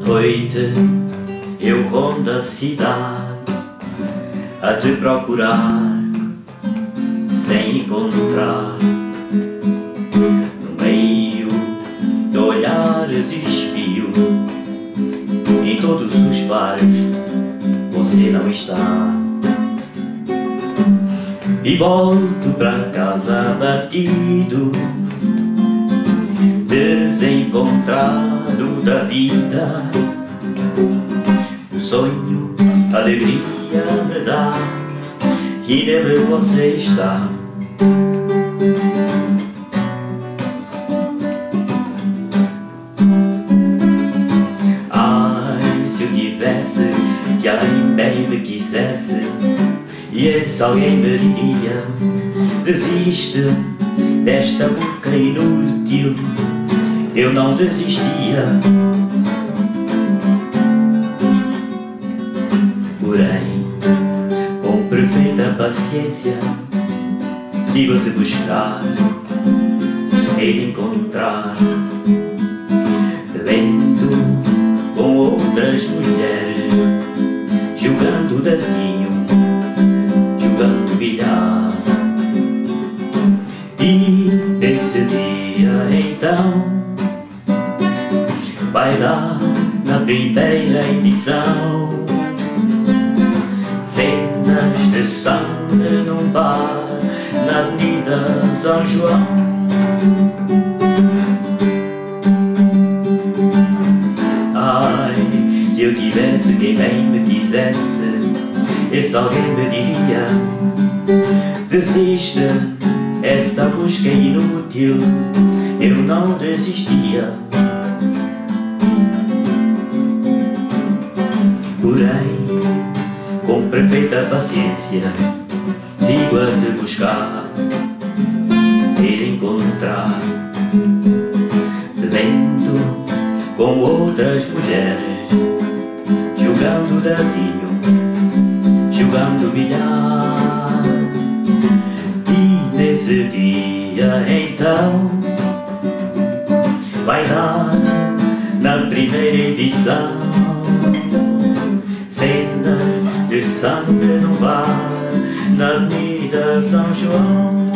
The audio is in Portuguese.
noite eu rondo a cidade a te procurar, sem encontrar. No meio de olhares espio, em todos os bares você não está. E volto para casa abatido, desencontrado da vida. O sonho, a alegria me dá, e nele você está. Ai, se eu tivesse que alguém bem me quisesse, e esse alguém me diria: desiste desta boca inútil. Eu não desistia. Porém, com perfeita paciência, sigo a te buscar, hei de encontrar, bebendo com outras mulheres, jogando dadinho, jogando bilhar. E nesse dia então vai dar na primeira edição cenas de sangue num bar na Avenida São João. Ai, se eu tivesse quem bem me quisesse, esse alguém me diria: desiste, esta busca é inútil. Eu não desistia. Porém, com perfeita paciência, sigo a te buscar, hei de encontrar, bebendo com outras mulheres, jogando dadinho, jogando bilhar. E nesse dia então vai dar na primeira edição cenas de sangue no bar na Avenida São João.